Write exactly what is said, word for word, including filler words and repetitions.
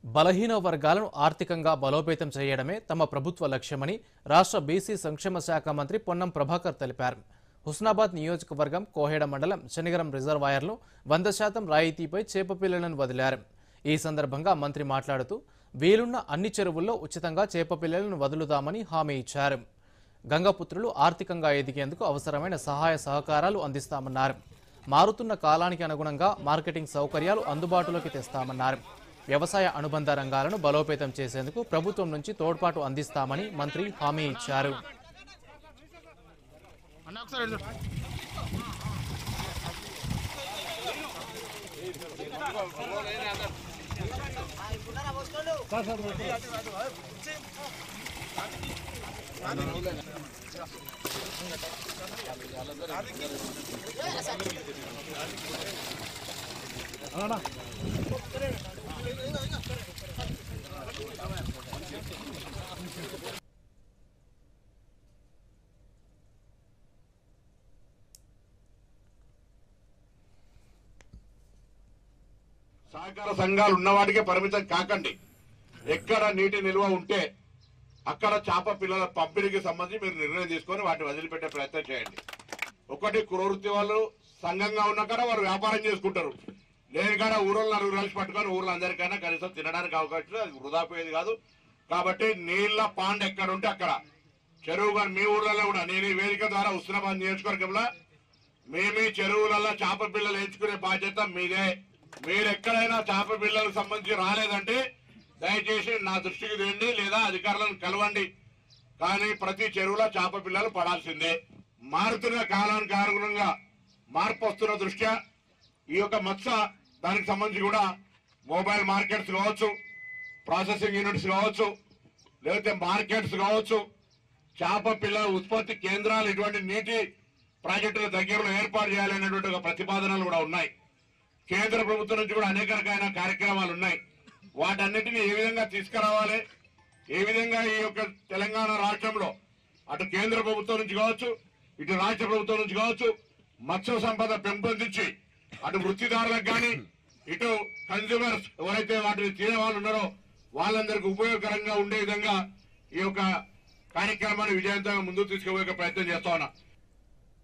బలహీన వర్గాలను ఆర్థికంగా బలోపేతం చేయడమే తమ ప్రభుత్వ లక్ష్యమని రాష్ట్ర బీసీ సంక్షేమ శాఖ మంత్రి పొన్నం ప్రభాకర్ తెలిపారు. హుస్నాబాద్ నియోజకవర్గం కోహెడ మండలం శనిగరం రిజర్వాయర్లో వంద శాతం రాయితీపై చేప పిల్లలను వదిలారు. ఈ సందర్భంగా మంత్రి మాట్లాడుతూ వీలున్న అన్ని చెరువుల్లో ఉచితంగా చేప పిల్లలను వదులుతామని హామీ ఇచ్చారు. గంగపుత్రులు ఆర్థికంగా ఎదిగేందుకు అవసరమైన సహాయ సహకారాలు అందిస్తామన్నారు. మారుతున్న కాలానికి అనుగుణంగా మార్కెటింగ్ సౌకర్యాలు అందుబాటులోకి తెస్తామన్నారు. వ్యవసాయ అనుబంధ రంగాలను బలోపేతం చేసేందుకు ప్రభుత్వం నుంచి తోడ్పాటు అందిస్తామని మంత్రి హామీ ఇచ్చారు. సహకార సంఘాలు ఉన్నవాటికే పరిమితం కాకండి. ఎక్కడ నీటి నిల్వ ఉంటే అక్కడ చేప పిల్లల పంపిణీకి సంబంధించి మీరు నిర్ణయం తీసుకొని వాటిని వదిలిపెట్టే ప్రయత్నం చేయండి. ఒకటి కులవృత్తి వాళ్ళు సంఘంగా ఉన్న కాడ వారు వ్యాపారం చేసుకుంటారు. లేని కాడ ఊళ్ళో నలుగురు కలిసి పట్టుకొని ఊర్లో అందరికైనా కనీసం తినడానికి అవకాశం అది వృధా పోయేది కాదు. కాబట్టి నీళ్ల పాండ్ ఎక్కడ ఉంటే అక్కడ చెరువుగా మీ ఊర్లలో కూడా నేను ఈ వేదిక ద్వారా హుస్నాబాద్ నియోజకవర్గంలో మేమీ చెరువులలో చేప పిల్లలు ఎంచుకునే బాధ్యత మీదే. మీరు ఎక్కడైనా చేప పిల్లలకు సంబంధించి రాలేదంటే దయచేసి నా దృష్టికి తేండి లేదా అధికారులను కలవండి. కానీ ప్రతి చెరువులో చేప పిల్లలు పడాల్సిందే. మారుతున్న కాలానికి అనుగుణంగా మార్పు వస్తున్న దృష్ట్యా ఈ యొక్క మత్స్య దానికి సంబంధించి కూడా మొబైల్ మార్కెట్స్ కావచ్చు, ప్రాసెసింగ్ యూనిట్స్ కావచ్చు, లేకపోతే మార్కెట్స్ కావచ్చు, చేప పిల్లల ఉత్పత్తి కేంద్రాలు ఇటువంటి నీటి ప్రాజెక్టుల దగ్గరలో ఏర్పాటు చేయాలనేటువంటి ఒక ప్రతిపాదనలు కూడా ఉన్నాయి. కేంద్ర ప్రభుత్వం నుంచి కూడా అనేక రకాల కార్యక్రమాలు ఉన్నాయి. వాటన్నిటిని ఏ విధంగా తీసుకురావాలి, ఏ విధంగా ఈ యొక్క తెలంగాణ రాష్ట్రంలో అటు కేంద్ర ప్రభుత్వం నుంచి కావచ్చు, ఇటు రాష్ట్ర ప్రభుత్వం నుంచి కావచ్చు మత్స్య సంపద పెంపొందించి అటు వృత్తిదారులకు కానీ ఇటు కన్స్యూమర్స్ ఎవరైతే వాటిని తినే వాళ్ళు ఉన్నారో వాళ్ళందరికీ ఉపయోగకరంగా ఉండే విధంగా ఈ యొక్క కార్యక్రమాన్ని విజయవంతంగా ముందుకు తీసుకుపోయే ప్రయత్నం చేస్తా ఉన్నా.